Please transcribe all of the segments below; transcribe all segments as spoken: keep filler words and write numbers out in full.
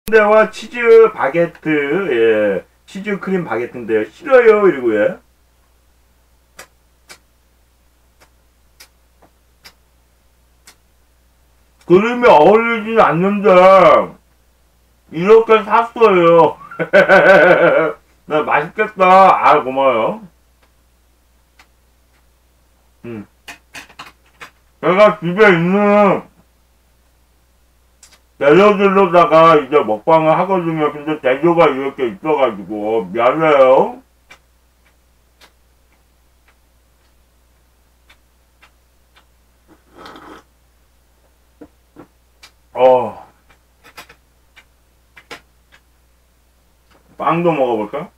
순대와 치즈 바게트, 예, 치즈 크림 바게트인데요. 싫어요, 이러고, 예. 그림이 어울리지 않는데, 이렇게 샀어요. 나 맛있겠다. 아, 고마워요. 음. 제가 집에 있는 재료들로다가 이제 먹방을 하거든요. 근데 재료가 이렇게 있어가지고 미안해요. 어, 빵도 먹어볼까?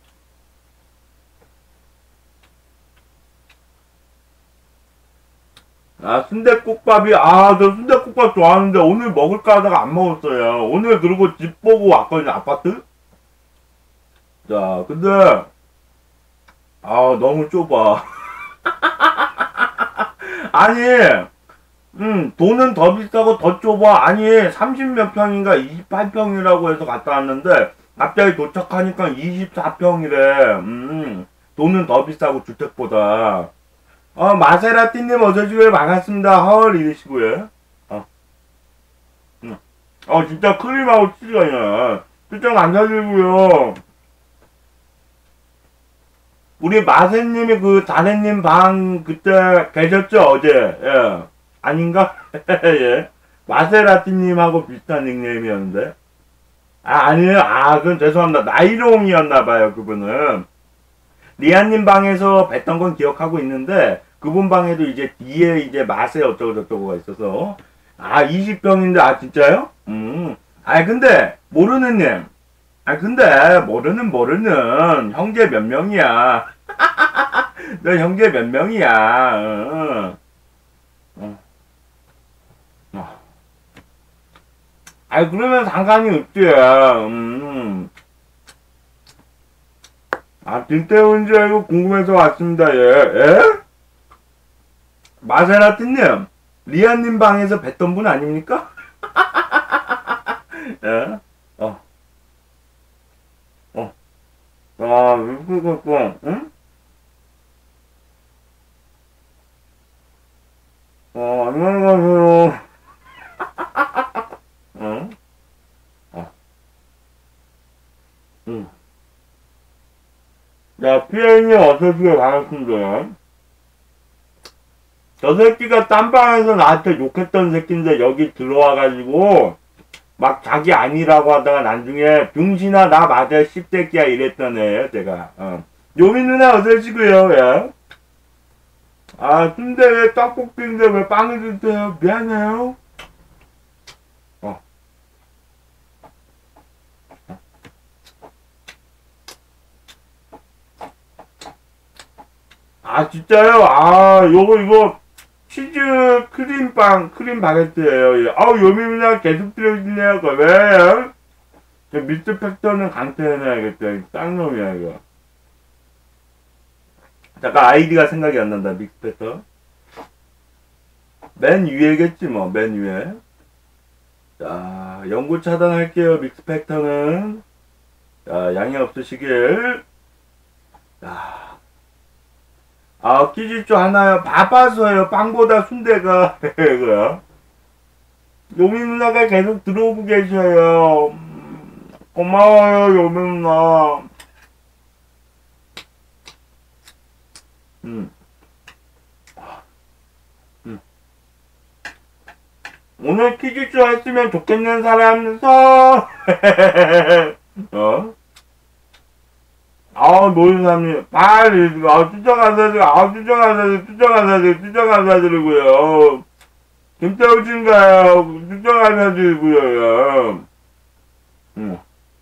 아, 순댓국밥이, 아, 저 순댓국밥 좋아하는데 오늘 먹을까 하다가 안 먹었어요. 오늘 그리고 집 보고 왔거든요, 아파트? 자, 근데, 아, 너무 좁아. 아니, 음, 돈은 더 비싸고 더 좁아. 아니, 삼십 몇 평인가 이십팔 평이라고 해서 갔다 왔는데, 갑자기 도착하니까 이십사 평이래. 음, 돈은 더 비싸고 주택보다. 어, 마세라티님 어서오세요. 반갑습니다. 헐, 이러시고요. 어, 음. 어, 진짜 크림하고 치즈가 있네. 추천 안 사드리고요. 우리 마세님이 그 자네님 방 그때 계셨죠? 어제. 예. 아닌가? 예. 마세라티님하고 비슷한 닉네임이었는데. 아, 아니에요. 아, 그건 죄송합니다. 나이롱이었나봐요, 그분은. 리안님 방에서 뵀던 건 기억하고 있는데, 그분 방에도 이제 뒤에 이제 맛에 어쩌고저쩌고가 있어서, 아, 이십 병인데, 아, 진짜요? 음. 아, 근데, 모르는 님. 아, 근데, 모르는, 모르는, 형제 몇 명이야. 너 형제 몇 명이야. 어. 어. 어. 아, 그러면 상관이 없지. 음. 아, 김태훈인 줄 알고 궁금해서 왔습니다, 예. 예? 마세라티님, 리안님 방에서 뵀던 분 아닙니까? 예? 어, 어. 아, 그거, 응? 어, 안녕하세요. 응? 어, 응. 야, 피아이님 어서오세요. 반갑습니다. 저 새끼가 딴방에서 나한테 욕했던 새끼인데 여기 들어와가지고 막 자기 아니라고 하다가 나중에 병신아 나 맞아 씹새끼야 이랬던 애예요 제가. 어. 요미 누나 어서오시고요. 예. 아 근데 왜 떡볶이인데 왜 빵을 주세요. 미안해요. 어. 아 진짜요? 아 요거 이거 치즈 크림빵 크림 바게트예요. 예. 아우 요미 누나 계속 들어주네요. 왜? 저 미스 팩터는 강퇴해놔야겠다. 쌍놈이야 이거. 잠깐 아이디가 생각이 안 난다. 믹스 팩터. 맨 위에겠지 뭐. 맨 위에. 자 연구 차단할게요. 믹스 팩터는. 자 양해 없으시길. 자. 아 끼질주 하나요. 바빠서요. 빵보다 순대가. 이거요. 요미 누나가 계속 들어오고 계셔요. 음, 고마워요 요미 누나. 음. 음. 오늘 퀴즈쇼 했으면 좋겠는 사람 서. 어? 아 노인사님 빨리 아 추천하사드리 아 추천하사드리 추천하사드리 추천하사드리고요. 김태우신가요? 추천하사드리고요. 음.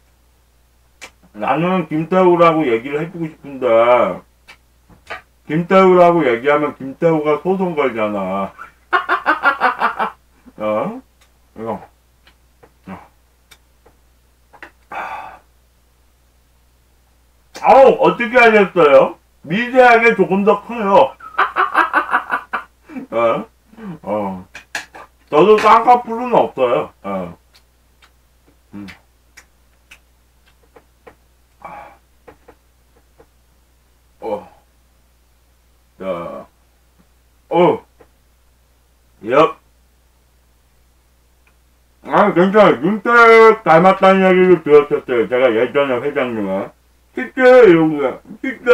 나는 김태우라고 얘기를 해주고 싶은데 김태우라고 얘기하면 김태우가 소송 걸잖아. 어? 이거. 어. 아우, 어떻게 하셨어요? 미세하게 조금 더 커요. 어? 어. 저도 쌍꺼풀은 없어요. 어. 음. 괜찮아, 괜찮아. 윤택 닮았다는 얘기를 들었었어요. 제가 예전에 회장님은. 진짜, 이러고요. 진짜.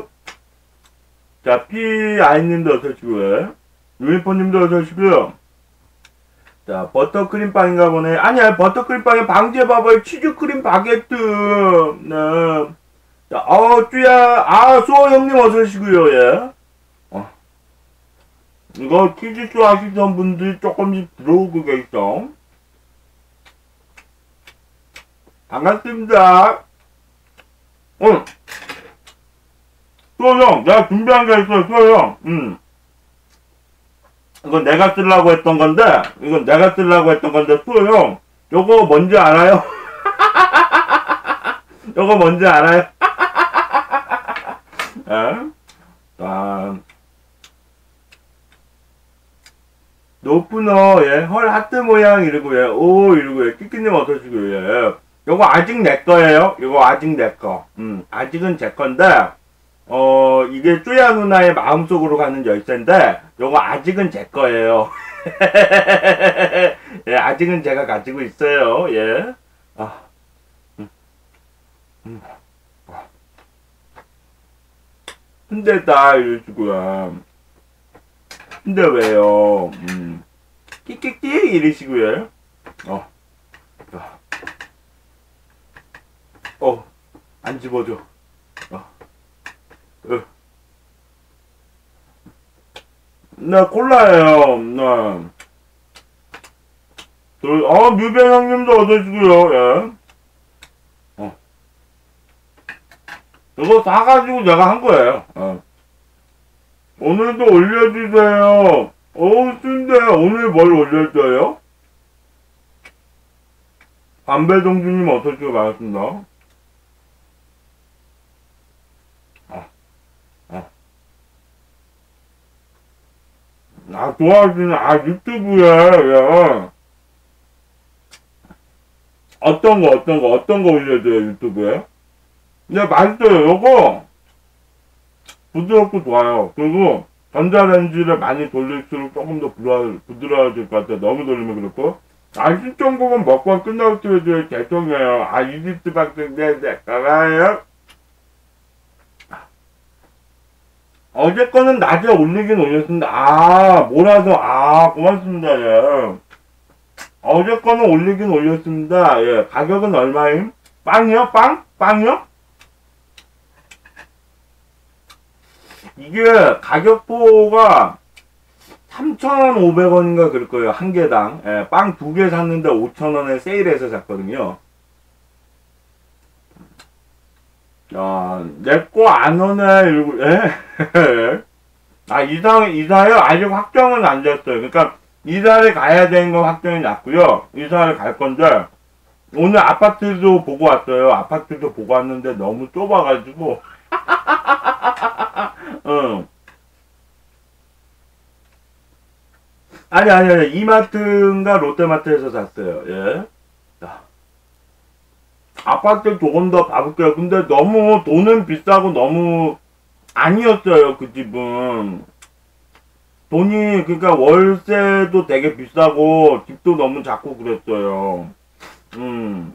자, 피아이님도 어서오시고요. 유니폼님도 어서오시고요. 자, 버터크림빵인가 보네. 아니야, 버터크림빵에 방제밥을 치즈크림 바게트. 네. 자, 어, 쭈야. 아, 수호 형님 어서오시고요, 예. 어. 이거 퀴즈쇼 하시던 분들 조금씩 들어오고 계시죠? 반갑습니다. 응. 수호 형, 내가 준비한 게 있어, 수호 형. 응. 이건 내가 쓰려고 했던 건데, 이건 내가 쓰려고 했던 건데, 수호 형, 요거 뭔지 알아요? 요거 뭔지 알아요? 에? 아, 노프너, 예, 헐, 하트 모양, 이러고, 예, 오, 이러고, 예, 끼끼님 어서시고, 예. 요거 아직 내 거예요. 요거 아직 내 거. 음, 아직은 제 건데, 어, 이게 쪼야 누나의 마음속으로 가는 열쇠인데, 요거 아직은 제 거예요. 예, 아직은 제가 가지고 있어요. 예. 아, 음, 음. 근데 다 이러시고요. 근데 왜요? 음. 끼끼끼 이러시고요. 어. 어. 안 집어줘. 어. 어. 나 콜라예요. 네. 어, 뮤벤 형님도 어서시고요. 예. 어. 이거 사가지고 내가 한 거예요. 어. 오늘도 올려주세요. 어우, 순데 오늘 뭘 올려줘요? 담배동주님 어서시고 반갑습니다. 어. 어. 아, 좋아하시는, 아, 유튜브에, 예. 어떤 거, 어떤 거, 어떤 거 올려줘요, 유튜브에? 근데 맛있어요, 요거. 부드럽고 좋아요. 그리고, 전자레인지를 많이 돌릴수록 조금 더 부드러, 부드러워질 것 같아요. 너무 돌리면 그렇고. 아, 시청국은 먹고 끝나고 튀어줘요. 죄송해요. 아, 이집트 박스인데, 네, 가봐요. 어제 거는 낮에 올리긴 올렸습니다. 아, 몰아서, 아, 고맙습니다, 예. 어제 거는 올리긴 올렸습니다. 예, 가격은 얼마임? 빵이요? 빵? 빵이요? 이게 가격표가 삼천오백 원인가 그럴 거예요. 한 개당. 예, 빵 두 개 샀는데 오천 원에 세일해서 샀거든요. 아, 내 거 안 오네, 이러고, 예? 아, 이사, 이사요? 아직 확정은 안 됐어요. 그러니까, 이사를 가야 되는 건 확정이 났고요. 이사를 갈 건데, 오늘 아파트도 보고 왔어요. 아파트도 보고 왔는데 너무 좁아가지고, 응. 아니, 아니, 아니, 이마트인가 롯데마트에서 샀어요. 예. 자, 아파트 조금 더 봐볼게요. 근데 너무 돈은 비싸고 너무 아니었어요, 그 집은. 돈이, 그러니까 월세도 되게 비싸고, 집도 너무 작고 그랬어요. 음.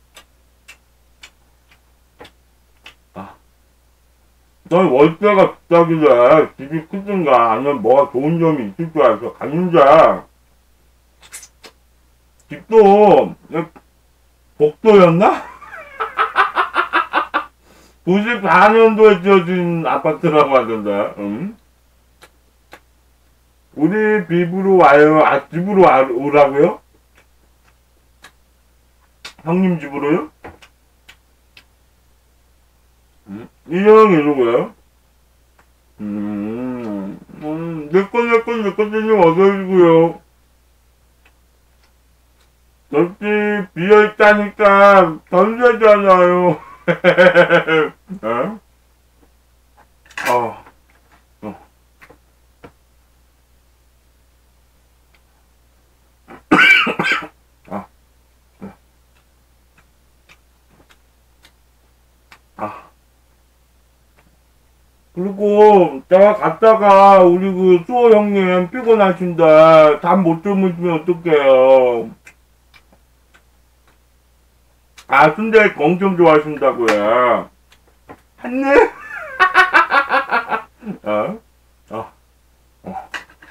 아. 넌 월세가 비싸길래 집이 크든가, 아니면 뭐가 좋은 점이 있을 줄 알아서 갔는데, 집도, 복도였나? 구십사 년도에 지어진 아파트라고 하던데, 응? 우리 집으로 와요. 아, 집으로 와, 오라고요? 형님 집으로요? 음? 이형 이러고요? 음, 음, 내꺼, 내꺼, 내꺼님 어서오시고요. 옆집 비어있다니까 던져잖아요. 어? 어. 어. 아. 아. 그리고 제가 갔다가 우리 그 수호 형님 피곤하신데 잠 못 주무시면 어떡해요. 아, 순대 엄청 좋아하신다고요. 한 입? 어? 어, 어,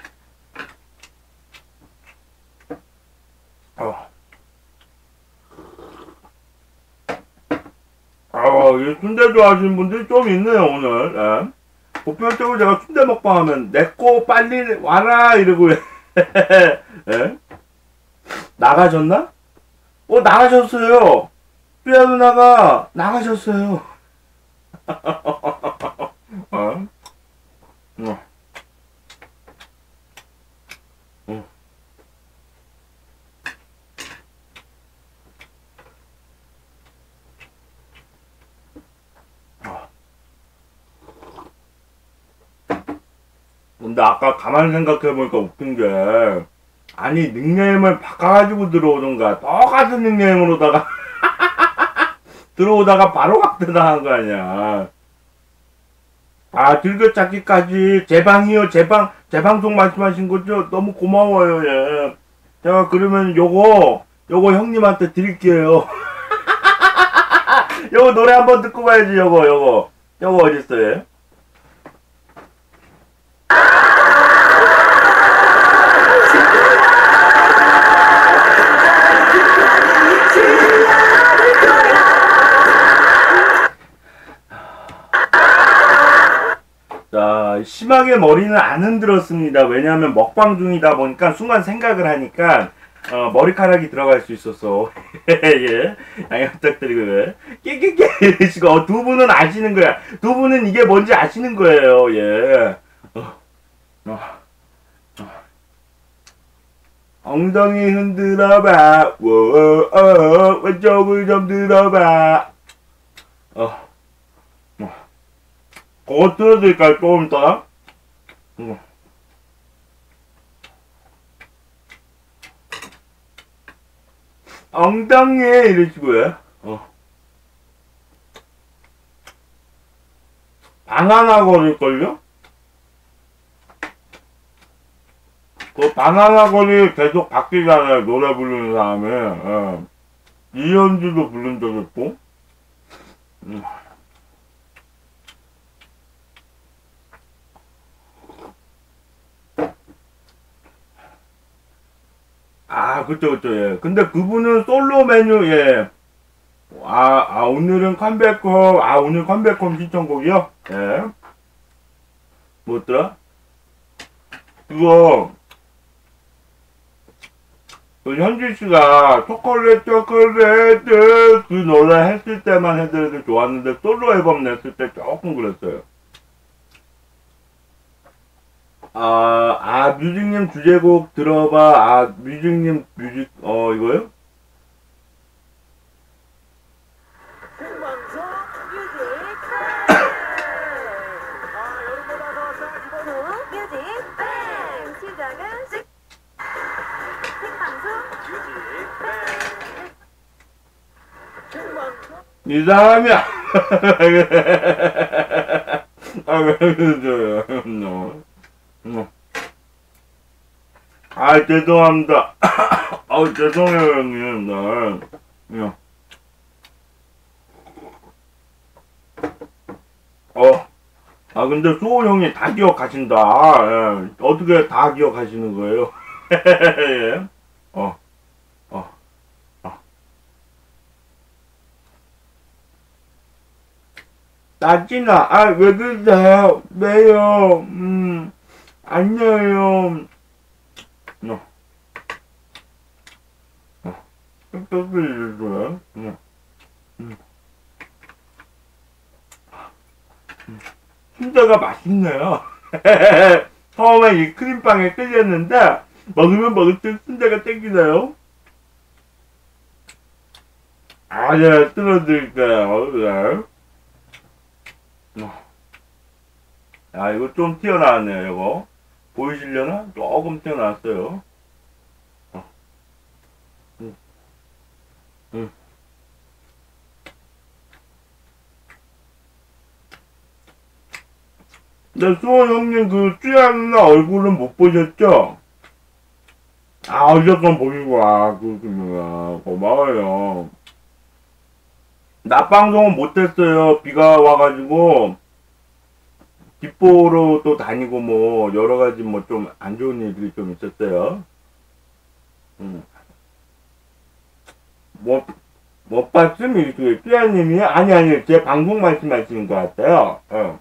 어. 어, 이 순대 좋아하시는 분들이 좀 있네요, 오늘. 예. 보편적으로 제가 순대 먹방 하면, 내 거 빨리 와라! 이러고, 예? 나가셨나? 어, 나가셨어요! 삐아 누나가 나가셨어요. 어? 어. 어. 어. 근데 아까 가만히 생각해보니까 웃긴 게, 아니, 닉네임을 바꿔가지고 들어오던가, 똑같은 닉네임으로다가, 들어오다가 바로 확대당한 거 아니야. 아, 즐겨찾기까지, 제 방이요, 제 방, 제 방송 말씀하신 거죠? 너무 고마워요, 예. 제가 그러면 요거, 요거 형님한테 드릴게요. 요거 노래 한번 듣고 가야지, 요거, 요거. 요거 어딨어요? 자, 심하게 머리는 안 흔들었습니다. 왜냐하면 먹방 중이다 보니까 순간 생각을 하니까 어, 머리카락이 들어갈 수 있어서 예, 양해 부탁드리고요. 깨깨깨 이러시고 어, 두 분은 아시는 거야. 두 분은 이게 뭔지 아시는 거예요. 예. 어, 어, 어. 엉덩이 흔들어봐. 워, 어, 왼쪽을 좀 들어봐. 어. 그거 틀어드릴까요? 조금 이따가? 음. 엉덩이 이러시고요. 어. 바나나 거릴걸요? 그 바나나 거리 계속 바뀌잖아요. 노래 부르는 사람이. 예. 이현주도 부른 적 있고. 음. 아, 그쵸, 그쵸, 예. 근데 그분은 솔로 메뉴, 예. 아, 아, 오늘은 컴백홈, 아, 오늘 컴백홈 신청곡이요? 예. 뭐였더라? 그거, 그 현지 씨가 초콜릿, 초콜릿, 그 노래 했을 때만 해도 좋았는데, 솔로 앨범 냈을 때 조금 그랬어요. 아, 아, 뮤직님 주제곡 들어봐. 아, 뮤직님 뮤직, 어, 이거요? 생방송 뮤직 아 여러분 어서오세요. 이번은 뮤직 뱅 시작은 생- 생방송 뮤직 뱅 생방송 이 사람이, 아, 왜 그러죠? 너. 어. 아, 죄송합니다. 아우, 죄송해요, 형님. 나. 야. 어. 아, 근데 수호 형이 다 기억하신다. 예. 어떻게 다 기억하시는 거예요? 예. 어, 어, 어. 나진아, 아, 왜 그러세요? 왜요? 음, 안녕해요. 너, 어, 또 그러고요. 음, 음. 순대가 맛있네요. 처음에 이 크림빵에 끌렸는데, 먹으면 먹을수록 순대가 땡기네요. 아, 네, 뜯어드릴게요. 네. 어. 아, 이거 좀 튀어나왔네요, 이거. 보이시려나? 조금 튀어나왔어요. 어. 음, 음. 근데 수호 형님 그 쭈야 누나 얼굴은 못 보셨죠? 아, 어쨌건 보시고, 아, 그렇군요. 고마워요. 낮 방송은 못했어요. 비가 와가지고 뒷보로 또 다니고 뭐 여러가지 뭐 좀 안 좋은 일들이 좀 있었어요. 음. 뭐, 못 봤음? 이렇게 삐아님이 아니 아니 제 방송 말씀하시는 것 같아요. 어.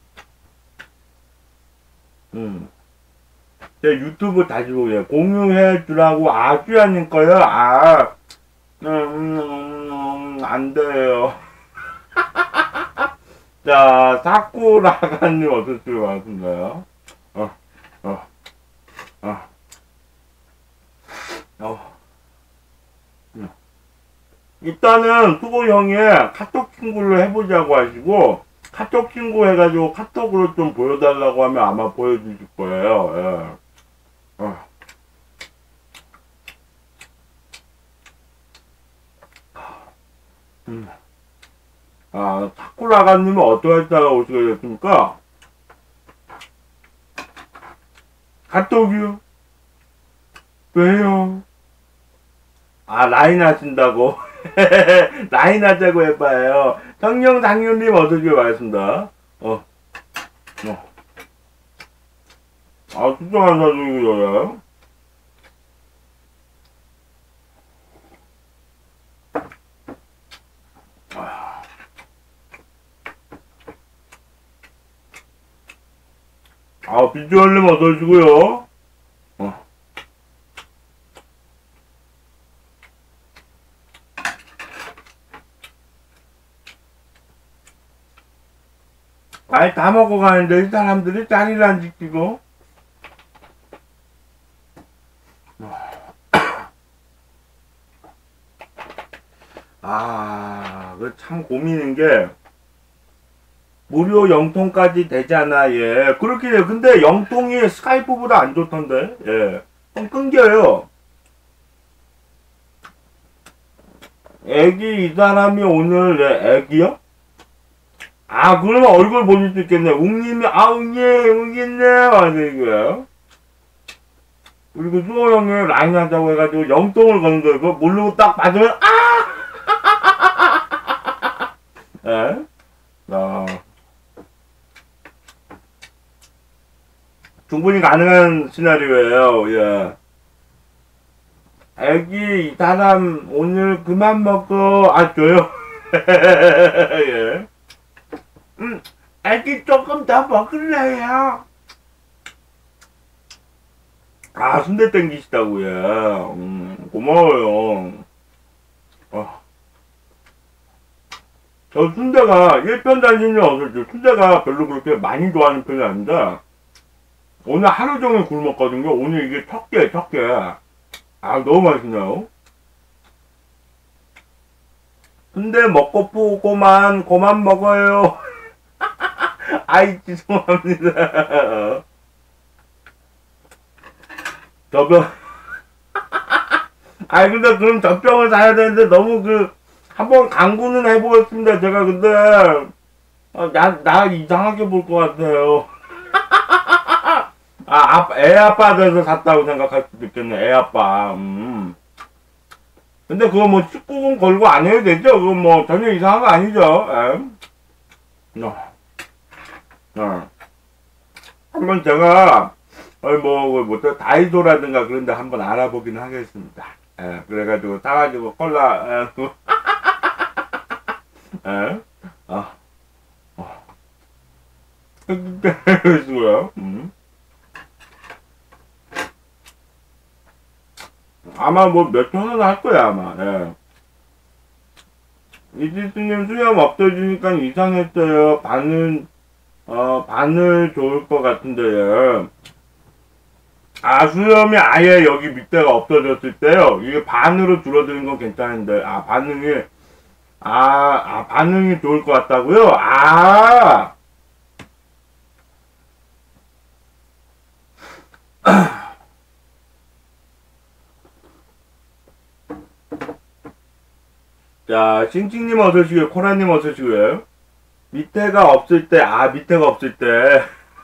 음. 제 유튜브 다시 보세요. 공유해 주라고 아 삐아님 거요? 아 음, 음, 음, 안 돼요. 자, 사쿠라가님 어떠시고 반갑습니다. 어, 어, 어, 어. 음. 일단은 수고 형이 카톡 친구를 해보자고 하시고, 카톡 친구 해가지고 카톡으로 좀 보여달라고 하면 아마 보여주실 거예요. 예. 어. 음. 아, 사쿠라가님은 어떠했다가 오시게 됐습니까? 카톡이요? 왜요? 아, 라인 하신다고? 라인 하자고 해봐요. 성령당윤님 어서오시게 반갑습니다. 어, 어. 아, 수정한 사중이래요. 아, 비주얼님 어서오시고요. 어. 아이, 다 먹어가는데, 이 사람들이 자리를 안 지키고. 아, 그 참 고민인 게, 무료 영통까지 되잖아, 예. 그렇게 돼요. 근데 영통이 스카이프보다 안 좋던데, 예. 좀 끊겨요. 애기, 이 사람이 오늘, 예, 애기요? 아, 그러면 얼굴 보실 수 있겠네. 웅님이, 아, 웅님, 웅님네. 맞아요. 그리고 수호 형이 라인 하자고 해가지고 영통을 거는 거예요. 그거 모르고 딱 받으면, 아! 예? 아. 충분히 가능한 시나리오예요. 예. 애기, 이 사람, 오늘 그만 먹어. 아, 줘요? 예. 음, 애기 조금 더 먹을래요? 아, 순대 땡기시다고요. 음, 고마워요. 어. 저 순대가 일편단심이 없었죠. 순대가 별로 그렇게 많이 좋아하는 편이 아닌데, 오늘 하루 종일 굶었거든요. 오늘 이게 첫 개, 첫 개. 아, 너무 맛있네요. 순대 먹고 푸고만, 고만 먹어요. 아이, 죄송합니다. 저병. 아이, 근데 그럼 젖병을 사야 되는데 너무 그, 한번 강구는 해보겠습니다. 제가 근데, 어, 나, 나 이상하게 볼 것 같아요. 아, 아, 애 아빠 돼서 샀다고 생각할 수도 있겠네. 애 아빠. 음. 근데 그거 뭐 십구 금 걸고 안 해도 되죠? 그거 뭐 전혀 이상한 거 아니죠? 에? 어. 어. 한번 제가, 어이 뭐, 뭐, 다이소라든가 그런 데 한번 알아보긴 하겠습니다. 에, 그래가지고 사가지고 콜라, 에, 에? 아, 어. 그러시고요. 음. 아마 뭐 몇천 원 할 거야, 아마. 예. 이지스님 수염 없어지니까 이상했어요. 반은, 어, 반을 좋을 것 같은데요. 아, 수염이 아예 여기 밑에가 없어졌을 때요. 이게 반으로 줄어드는 건 괜찮은데, 아, 반응이, 아, 아, 반응이 좋을 것 같다고요? 아! 자, 싱싱님 어서오시고요. 코라님 어서오시고요. 밑에가 없을 때, 아, 밑에가 없을 때.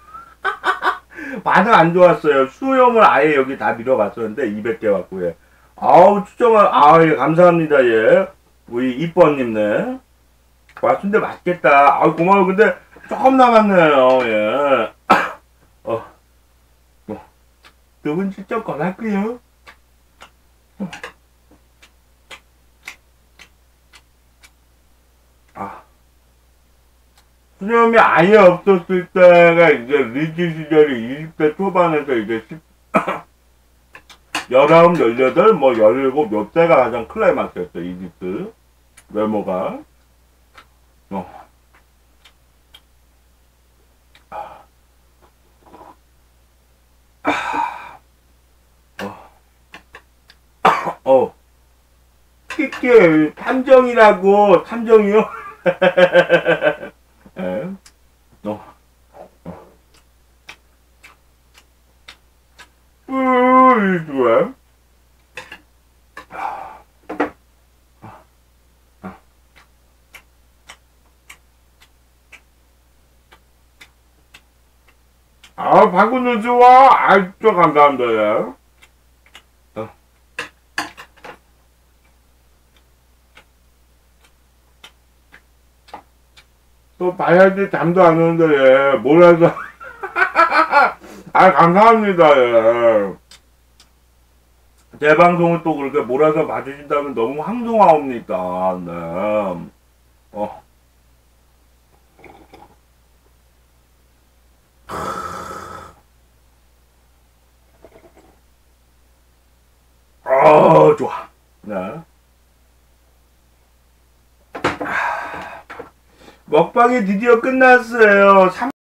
반응 안 좋았어요. 수염을 아예 여기 다 밀어봤었는데, 이백 개 왔고요. 아우, 추정을, 아, 예, 감사합니다, 예. 우리 이뻐님네. 와, 순대 맛있겠다. 아, 고마워. 근데 조금 남았네요. 예. 어, 뭐, 두 분 직접 권할게요. 아, 수염이 아예 없었을 때가 이제 리즈 시절이 이십 대 초반에서 이제 십, 열아홉, 열여덟, 뭐 열일곱, 요때가 가장 클라이막스였어, 이집트. 외모가. 어. 어. 끼끼, 탐정이라고, 탐정이요? 예. 어. 으, 좋아. 아, 방구는 좋아. 아, 저 감사합니다, 예. 어. 또 봐야지 잠도 안 오는데, 예. 몰라서. 아, 감사합니다, 예. 제 방송을 또 그렇게 몰아서 봐주신다면 너무 황송하옵니까, 네. 어. 어, 좋아. 네. 먹방이 드디어 끝났어요.